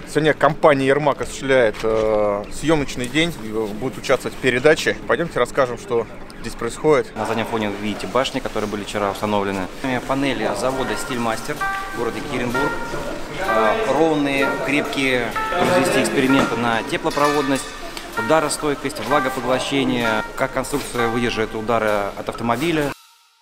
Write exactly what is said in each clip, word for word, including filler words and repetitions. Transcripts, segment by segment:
Сегодня компания Ермак осуществляет э, съемочный день, будет участвовать в передаче. Пойдемте расскажем, что здесь происходит. На заднем фоне вы видите башни, которые были вчера установлены. Панели завода «Стильмастер» в городе Екатеринбург. Ровные, крепкие, произвести эксперименты на теплопроводность, ударостойкость, влагопоглощение, как конструкция выдержит удары от автомобиля.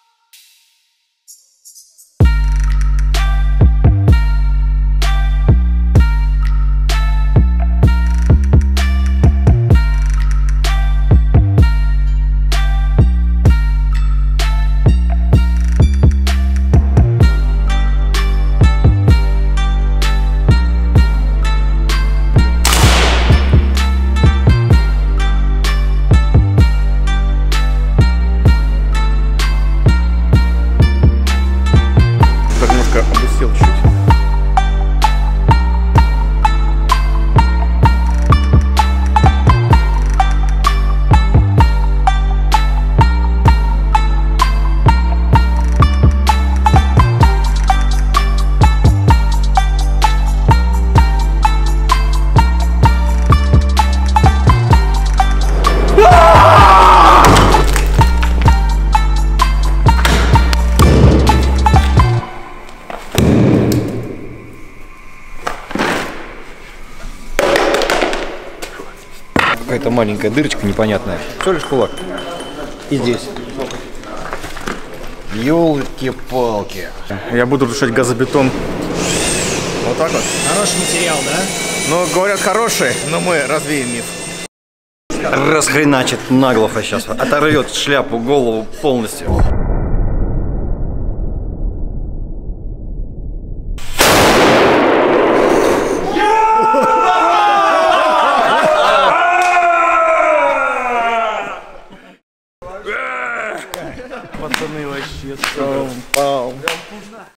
Обусел чуть. Какая-то маленькая дырочка непонятная. Все лишь кулак. И здесь. Ёлки-палки. Я буду дышать газобетон. Вот так вот. Хороший материал, да? Ну, говорят, хороший, но мы развеем миф. Расхреначит наглухо сейчас. Оторвет шляпу, голову полностью. Пацаны вообще.